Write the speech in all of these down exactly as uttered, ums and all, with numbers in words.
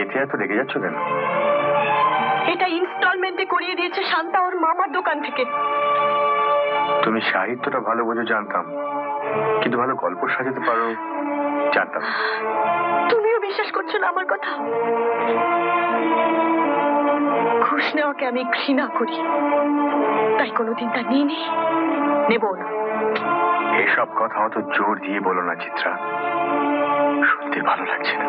এতে এত রেগে যাচ্ছ কেন? এটা ইনস্টলমেন্টে করিয়ে দিয়েছে শান্তা ওর মামার দোকান থেকে। তুমি সাহিত্যটা ভালো বোঝো জানতাম, কিন্তু ভালো গল্প সাজাতে পারো জানতাম। তুমিও বিশ্বাস করছো না আমার কথা? ঘুষ নেওয়াকে আমি ঘৃণা করি, তাই কোনোদিন তা নিয়ে নি, নেব না। এসব কথা অত জোর দিয়ে বলো না চিত্রা, শুনতে ভালো লাগছে না।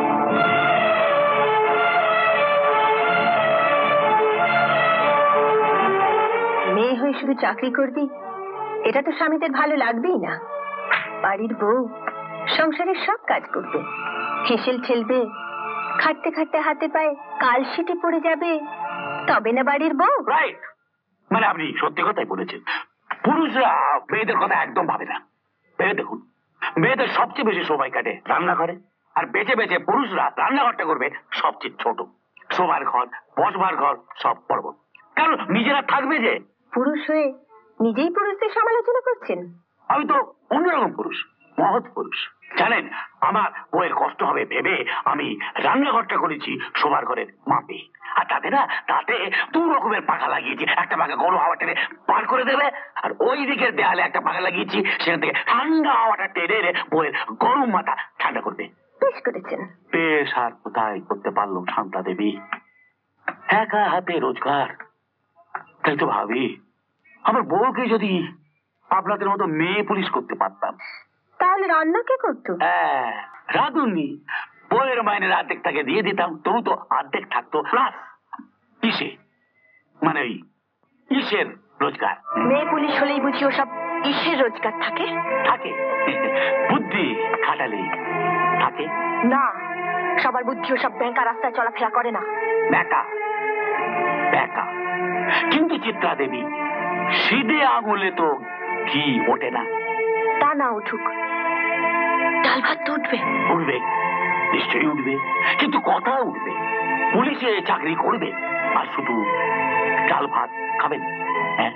মেয়ে হয়ে শুধু চাকরি করবি এটা তো স্বামীদের ভালো লাগবেই না। বাড়ির বউ সংসারের সব কাজ করবে, হেসেল ঠেলবে, খাটতে খাটতে হাতে পায়ে কালশিটে পড়ে যাবে, তবে না বাড়ির বউ। রাইট, মানে আপনি সত্যি কথাই বলেছেন। পুরুষরা মেয়েদের কথা একদম ভাবে না। ভেবে দেখুন, মেয়েদের সবচেয়ে বেশি সময় কাটে রান্নাঘরে, আর বেঁচে বেঁচে পুরুষরা রান্নাঘরটা করবে সবচেয়ে ছোট। শোবার ঘর, বসবার ঘর সব বড় বড়, কারণ নিজেরা থাকবে যে। পুরুষ হয়ে নিজেই পুরুষদের সমালোচনা করছেন। আমি তো অন্যরকম পুরুষ, মহৎ পুরুষ। জানেন, আমার বউয়ের কষ্ট হবে ভেবে আমি রান্নাঘরটা করেছি শোবার ঘরের মাপে। আর তাতে না, তাতে দু রকমের পাখা লাগিয়েছি। একটা পাখা গরম হাওয়া টেনে পার করে দেবে, আর ওই দিকের দেয়ালে একটা পাখা লাগিয়েছি, সেখান থেকে ঠান্ডা হাওয়াটা টেনে বউয়ের গরম মাথা ঠান্ডা করবে। বেশ করেছেন। বেশ আর কোথায় করতে পারলো শান্তা দেবী, একা হাতে রোজগার। তাই তো ভাবি, আমার বউকে যদি আপনাদের মতো মেয়ে পুলিশ করতে পারতাম। তাহলে রান্না কে করতো? হ্যাঁ, রাঁধুনি। বউয়ের মাইনের অর্ধেক তাকে দিয়ে দিতাম, তবু তো অর্ধেক থাকতো প্লাস ইসে, মানে ওই ইসের রোজগার। মেয়ে পুলিশ হলেই বুঝি ওসব ইসের রোজগার থাকে? থাকে, বুদ্ধি খাটালে থাকে না। সবার বুদ্ধি ওসব ব্যাংকা রাস্তায় চলাফেরা করে না। ব্যাকা ব্যাকা। কিন্তু চিত্রা দেবী, সিধে আঙুলে তো ঘি ওঠে না। তা না উঠুক, ডাল ভাত তো উঠবে। উঠবে, নিশ্চয়ই উঠবে, কিন্তু কথা উঠবে। পুলিশে চাকরি করবে আর শুধু ডাল ভাত খাবেন? হ্যাঁ।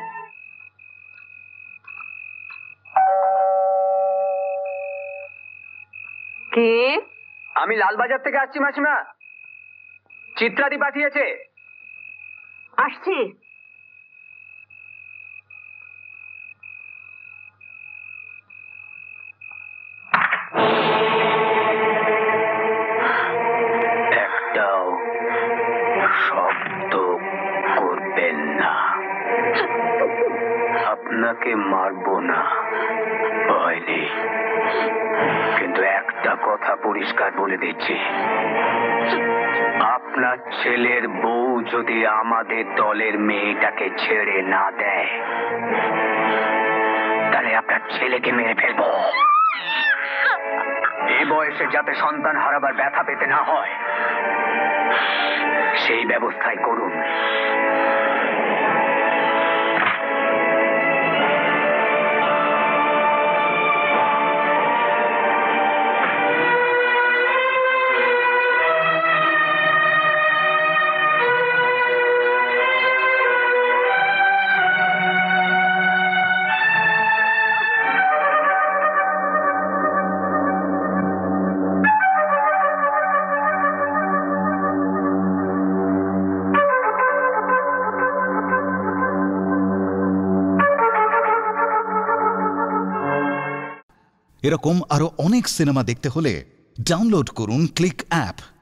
কে? আমি লালবাজার থেকে আসছি মাসিমা, চিত্রাদি পাঠিয়েছে। আসছি। একটাও শব্দ করবেন না, আপনাকে মারবো না, ভয় নেই। কিন্তু একটা কথা পরিষ্কার বলে দিচ্ছি, আপনার ছেলের বউ যদি আমাদের দলের মেয়েটাকে ছেড়ে না দেয়, তাহলে আপনার ছেলেকে মেরে ফেলবো। এই বয়সে যাতে সন্তান হারাবার ব্যথা পেতে না হয়, সেই ব্যবস্থাই করুন। এরকম আরো অনেক সিনেমা দেখতে হলে ডাউনলোড করুন ক্লিক অ্যাপ।